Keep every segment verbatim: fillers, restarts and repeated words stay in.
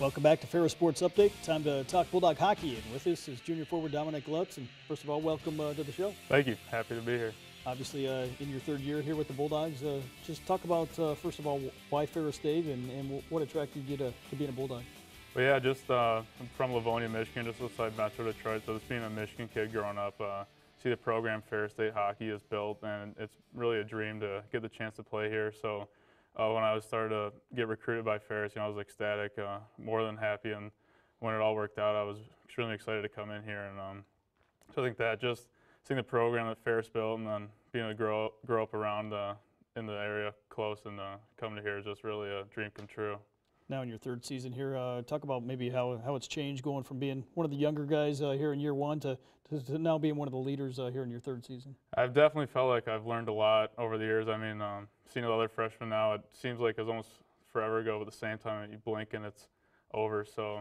Welcome back to Ferris Sports Update. Time to talk Bulldog hockey, and with us is junior forward Dominic Lutz. And first of all, welcome uh, to the show. Thank you. Happy to be here. Obviously, uh, in your third year here with the Bulldogs, uh, just talk about uh, first of all why Ferris State and, and what attracted you to, to being a Bulldog. Well, yeah, just uh, I'm from Livonia, Michigan, just outside Metro Detroit. So just being a Michigan kid growing up, uh, see the program Ferris State hockey is built, and it's really a dream to get the chance to play here. So. Uh, when I was started to get recruited by Ferris, you know, I was ecstatic, uh, more than happy, and when it all worked out, I was extremely excited to come in here. And um, so I think that just seeing the program that Ferris built, and then being able to grow grow up around uh, in the area close, and uh, coming to here is just really a dream come true. Now in your third season here, uh, talk about maybe how, how it's changed going from being one of the younger guys uh, here in year one to, to, to now being one of the leaders uh, here in your third season. I've definitely felt like I've learned a lot over the years. I mean, um, seeing the other freshmen now, it seems like it was almost forever ago, but at the same time you blink and it's over. So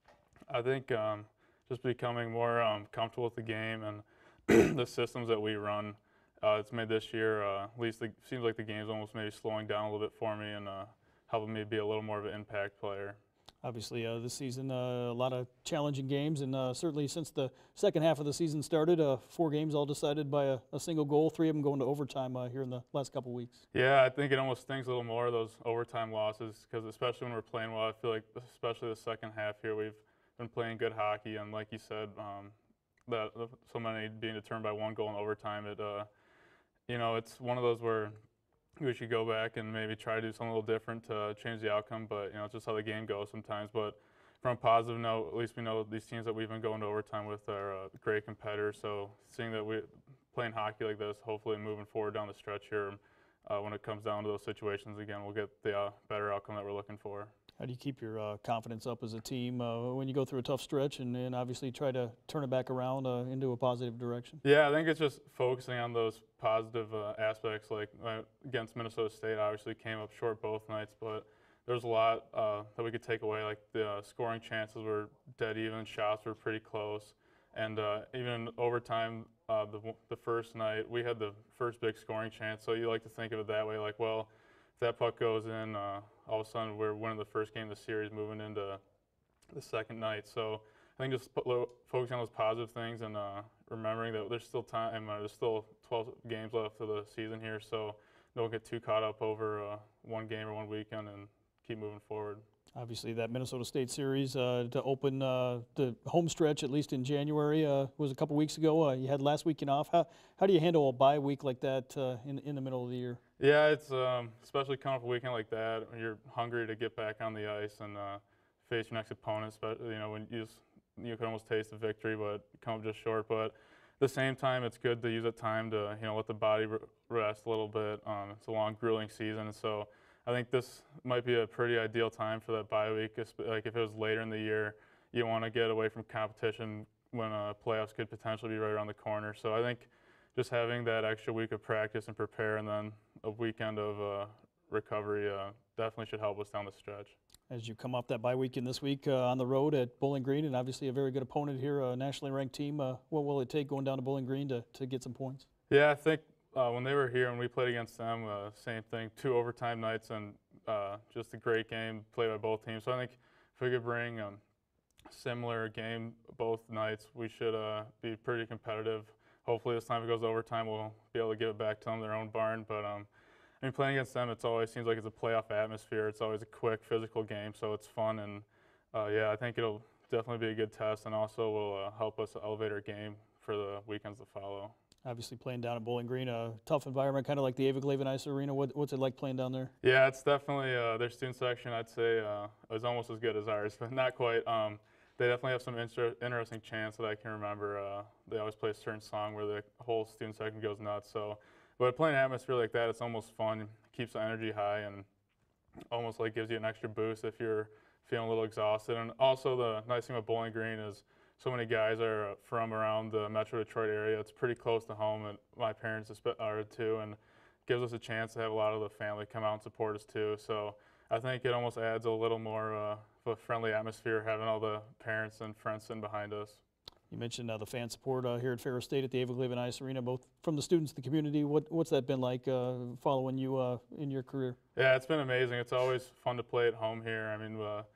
I think um, just becoming more um, comfortable with the game and the systems that we run, uh, it's made this year, uh, at least it seems like the game's almost maybe slowing down a little bit for me, and uh, helping me be a little more of an impact player. Obviously, uh, this season, uh, a lot of challenging games, and uh, certainly since the second half of the season started, uh, four games all decided by a, a single goal, three of them going to overtime uh, here in the last couple weeks. Yeah, I think it almost stings a little more, those overtime losses, because especially when we're playing well, I feel like especially the second half here, we've been playing good hockey, and like you said, um, that so many being determined by one goal in overtime, it, uh, you know, it's one of those where we should go back and maybe try to do something a little different to change the outcome, but you know, it's just how the game goes sometimes. But from a positive note, at least we know these teams that we've been going to overtime with are uh, great competitors. So seeing that we playing hockey like this, hopefully moving forward down the stretch here, uh, when it comes down to those situations again, we'll get the uh, better outcome that we're looking for. How do you keep your uh, confidence up as a team uh, when you go through a tough stretch, and, and obviously try to turn it back around uh, into a positive direction? Yeah, I think it's just focusing on those positive uh, aspects. Like uh, against Minnesota State, obviously came up short both nights, but there's a lot uh, that we could take away. Like the uh, scoring chances were dead even, shots were pretty close, and uh, even in overtime, uh, the the first night we had the first big scoring chance. So you like to think of it that way, like, well, if that puck goes in, uh, all of a sudden we're winning the first game of the series, moving into the second night. So I think just put, focusing on those positive things, and uh, remembering that there's still time. Uh, there's still twelve games left of the season here, so don't get too caught up over uh, one game or one weekend, and keep moving forward. Obviously, that Minnesota State series uh, to open uh, the home stretch, at least in January, uh, was a couple weeks ago. Uh, you had last weekend off. How how do you handle a bye week like that uh, in in the middle of the year? Yeah, it's um, especially coming off a weekend like that. You're hungry to get back on the ice and uh, face your next opponent. But you know, when you just, you can almost taste the victory, but come up just short. But at the same time, it's good to use that time to, you know, let the body rest a little bit. Um, it's a long, grueling season, so I think this might be a pretty ideal time for that bye week. Like if it was later in the year, you want to get away from competition when uh, playoffs could potentially be right around the corner. So I think just having that extra week of practice and prepare, and then a weekend of uh, recovery uh, definitely should help us down the stretch. As you come off that bye weekend this week uh, on the road at Bowling Green, and obviously a very good opponent here, a nationally ranked team, uh, what will it take going down to Bowling Green to, to get some points? Yeah, I think uh, when they were here and we played against them, uh, same thing, two overtime nights, and uh, just a great game played by both teams. So I think if we could bring a um, similar game both nights, we should uh, be pretty competitive. Hopefully this time if it goes to overtime, we'll be able to give it back to them, their own barn. But um, I mean, playing against them, it's always seems like it's a playoff atmosphere. It's always a quick, physical game, so it's fun. And uh, yeah, I think it'll definitely be a good test, and also will uh, help us elevate our game for the weekends to follow. Obviously playing down at Bowling Green, a tough environment, kind of like the Aviglaven Ice Arena. What, what's it like playing down there? Yeah, it's definitely, uh, their student section, I'd say, uh, is almost as good as ours, but not quite. Um, They definitely have some inter interesting chants that I can remember. Uh, they always play a certain song where the whole student section goes nuts. So, but playing an atmosphere like that, it's almost fun. It keeps the energy high, and almost like gives you an extra boost if you're feeling a little exhausted. And also the nice thing about Bowling Green is so many guys are from around the Metro Detroit area. It's pretty close to home, and my parents are too, and gives us a chance to have a lot of the family come out and support us too. So I think it almost adds a little more uh, of a friendly atmosphere having all the parents and friends sitting behind us. You mentioned uh, the fan support uh, here at Ferris State at the Aviglaven Ice Arena, both from the students, the community. What, what's that been like uh, following you uh, in your career? Yeah, it's been amazing. It's always fun to play at home here. I mean, uh,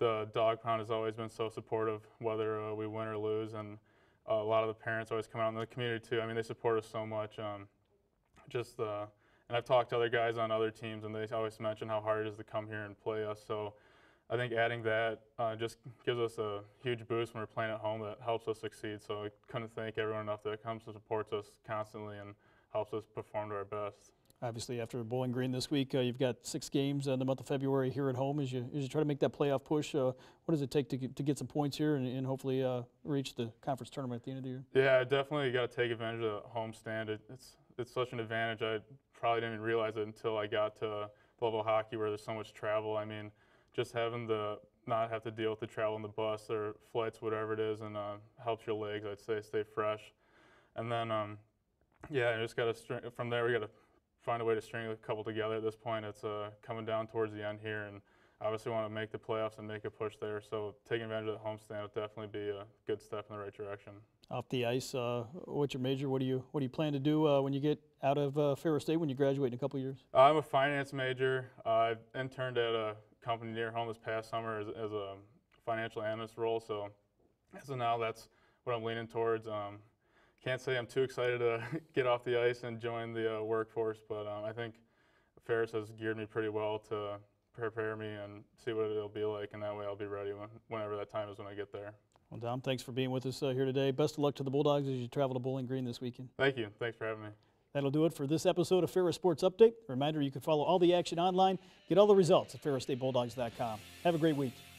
the dog pound has always been so supportive, whether uh, we win or lose, and uh, a lot of the parents always come out in the community too. I mean, they support us so much. Um, just uh, and I've talked to other guys on other teams, and they always mention how hard it is to come here and play us. So I think adding that uh, just gives us a huge boost when we're playing at home that helps us succeed. So I couldn't thank everyone enough that comes and supports us constantly and helps us perform to our best. Obviously, after Bowling Green this week, uh, you've got six games in the month of February here at home. As you, as you try to make that playoff push, uh, what does it take to get, to get some points here and, and hopefully uh, reach the conference tournament at the end of the year? Yeah, definitely got to take advantage of the home stand. It, it's it's such an advantage. I probably didn't even realize it until I got to level of hockey where there's so much travel. I mean, just having the not have to deal with the travel on the bus or flights, whatever it is, and uh, helps your legs, I'd say, stay fresh. And then, um, yeah, I just got to string from there. We got to find a way to string a couple together at this point. It's uh, coming down towards the end here, and obviously want to make the playoffs and make a push there. So taking advantage of the homestand would definitely be a good step in the right direction. Off the ice, uh, what's your major? What do you what do you plan to do uh, when you get out of uh, Ferris State when you graduate in a couple of years? Uh, I'm a finance major. Uh, I interned at a company near home this past summer as, as a financial analyst role. So as of now, that's what I'm leaning towards. Um, Can't say I'm too excited to get off the ice and join the uh, workforce, but um, I think Ferris has geared me pretty well to prepare me and see what it'll be like, and that way I'll be ready when, whenever that time is when I get there. Well, Dom, thanks for being with us uh, here today. Best of luck to the Bulldogs as you travel to Bowling Green this weekend. Thank you. Thanks for having me. That'll do it for this episode of Ferris Sports Update. A reminder, you can follow all the action online, get all the results at ferris state bulldogs dot com. Have a great week.